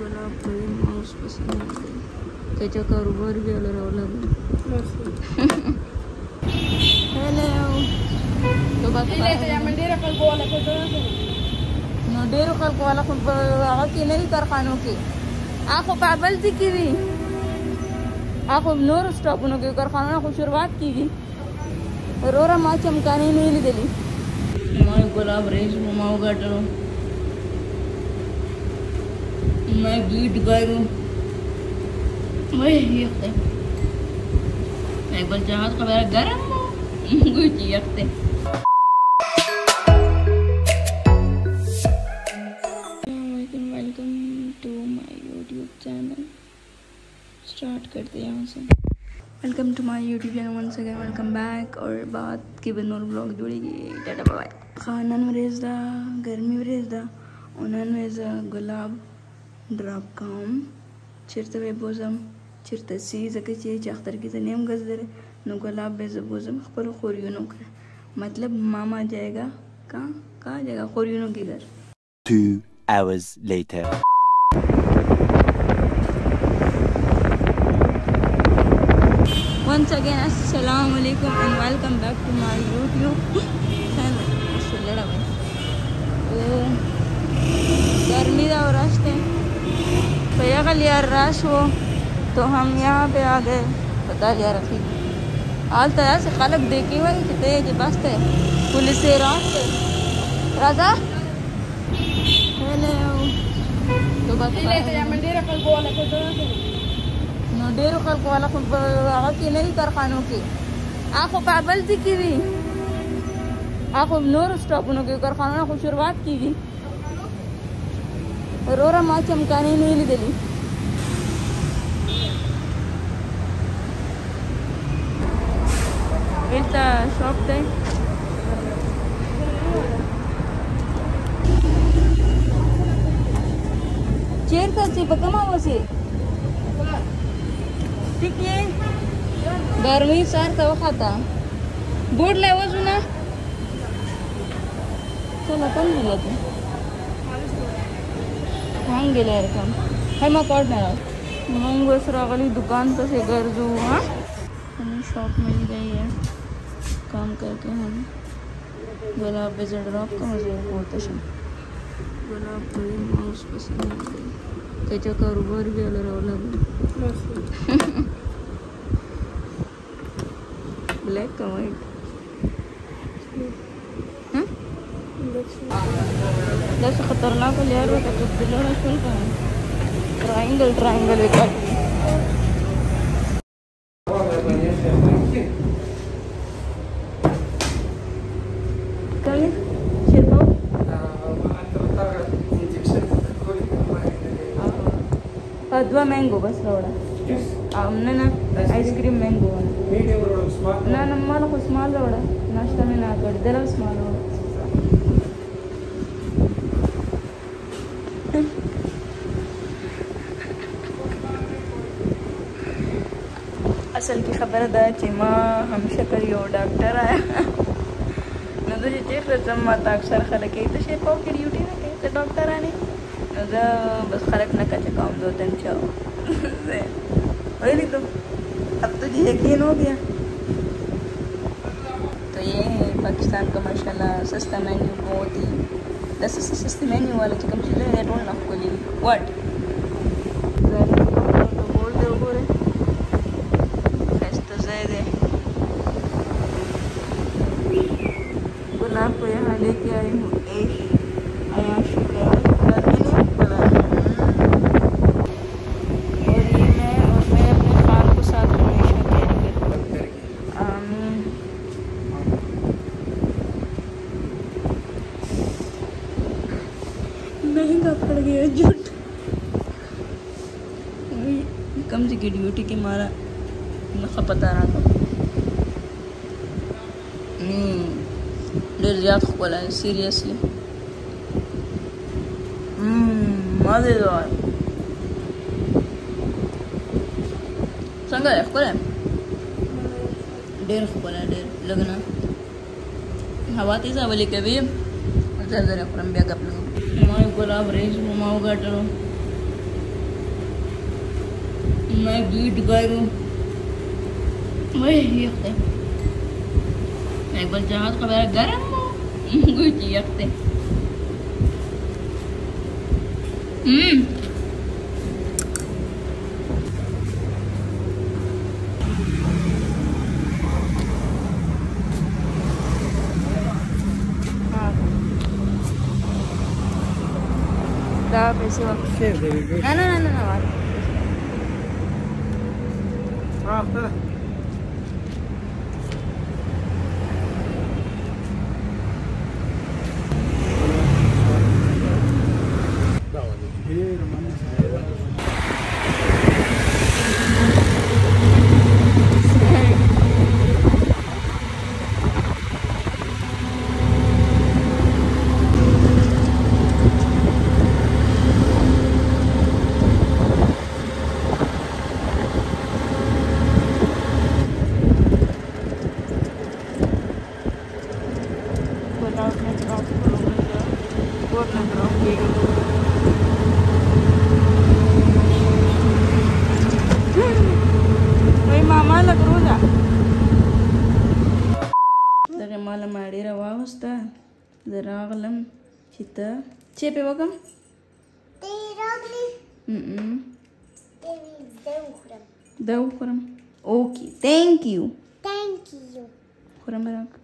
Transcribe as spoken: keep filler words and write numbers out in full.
गुलाब कोई माउस पसंद नाही त्याच्या कारोबार घ्यायला राहावं लागेल. तो बात no डेरो कल को वाला खुद आके नहीं कारखानों के आखो पाबल थी की भी आखो नूर स्टॉप उनके कारखाना को शुरुआत की गई रोरा माँ चमकाने नहीं ली दिली मैं गुलाब रेस माओ गाटो मैं गीत गायो मैं ये मैं बल जहाज का मेरा गरम गुच यखते स्टार्ट करते हैं यहाँ से. Welcome to my YouTube channel once again welcome back. और बात की बनोर ब्लॉग जुड़ेगी. Tata bye. खानन वरेजदा गर्मी वरेजदा उनन वेजा गुलाब ड्रॉप काम चिरते वे बोजम चिरते सी जके ची चाख्तर की तनेम गजदरे नो गुलाब बेज बोजम खपर खोरियों का मतलब मामा जाएगा कहाँ कहाँ जाएगा खोरियों के घर. Two hours later. Once again, assalamu alaikum and welcome back to my YouTube channel. लड़ा भाई तो गर्मी का रास्ते तो यह कल यार रश हो तो हम यहाँ पे आ गए. पता लिया रखी हाल तरह से खलक देखे हुए कितने जो बसते पुलिस से रास्ते राजा तो बात डेरो कल को वाला खुद आके नहीं कारखानों के आखो पाबल थी की भी आखो नूर स्टॉप उनके कारखाना को शुरुआत की गई रोरा माँ चमकाने नहीं ली दिली इतना शॉप थे चेर था सी पकमा वो से ठीक है बारहवीं सार का खाता बोर्ड ले वो सुना चलो कम दिला तू हांग गेले यार कम है मैं कार्ड ना मंग वसरा वाली दुकान पर से घर जो हाँ हमें शॉप मिल गई है काम करके हम गुलाब बेज ड्रॉप का मुझे बहुत अच्छा गुलाब कोई माउस पसंद नहीं त्याच्या कारोबार घ्यायला राहावं लागेल. ब्लैक का वाइट जैसे खतरनाक यार होता कुछ दिलाना चल का ट्रायंगल ट्रायंगल एक कल शेरपाव दवा मैंगो बस रोड़ा हमने ना आइसक्रीम मैंगो ना नम्माला को स्मॉल रोड़ा नाश्ता में ना कर देला स्मॉल रोड़ा असल की खबर दा चिमा हम शक्कर यो डॉक्टर आया न तो जे रजम माता अक्सर खलक है तो शेपाव की ड्यूटी ना कहीं तो डॉक्टर आने दा बस खलक ना का काम दो दिन चाहो वही तो अब तो यकीन हो गया. तो ये है पाकिस्तान का माशाल्लाह सस्ता मेन्यू बहुत ही दस से सस्ती मेन्यू वाले chicken chilli rate one lakh को ली व्हाट तो बोल दे वो रे फेस्ट तो ज़ायद है. गुलाब को यहाँ लेके आई हूँ एक आयाश महंगा पड़ गया झूठ कम से की ड्यूटी के मारा नखा पता रहा था डेढ़ ज़्यादा खोला है सीरियसली मज़ेदार संगा है खोला डेढ़ खोला डेढ़ लगना हवा तीसा बोले कभी ज़रा ज़रा फ्रम बैग अपना मैं गुलाब रेस माओ गाटो मैं गीत गाऊं वही यखते मैं बोल जहाज का मेरा गरम गुच यखते हम्म दा पैसे वापस ना ना ना ना ना हाँ malam adira wawasta daraglam chita chepe wakam Tiragli. mm Dawkuram. dawkuram okay thank you Thank you. kuram barak